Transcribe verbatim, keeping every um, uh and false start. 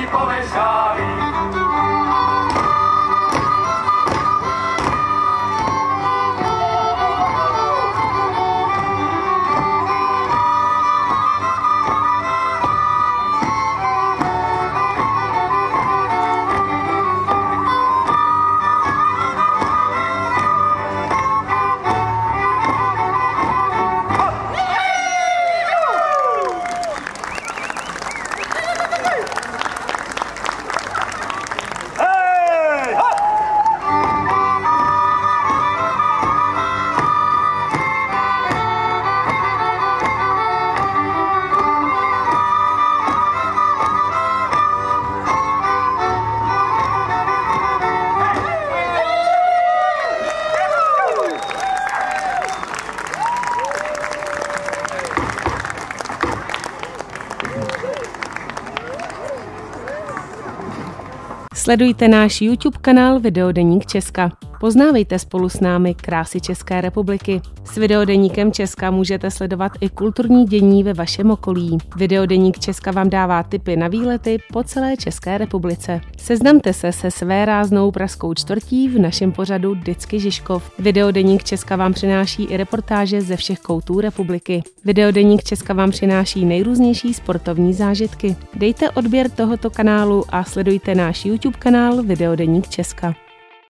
polešáví. Sledujte náš YouTube kanál Videodeník Česka. Poznávejte spolu s námi krásy České republiky. S Videodeníkem Česka můžete sledovat i kulturní dění ve vašem okolí. Videodeník Česka vám dává tipy na výlety po celé České republice. Seznamte se se své ráznou pražskou čtvrtí v našem pořadu Dycky Žižkov. Videodeník Česka vám přináší i reportáže ze všech koutů republiky. Videodeník Česka vám přináší nejrůznější sportovní zážitky. Dejte odběr tohoto kanálu a sledujte náš YouTube kanál Videodeník Česka.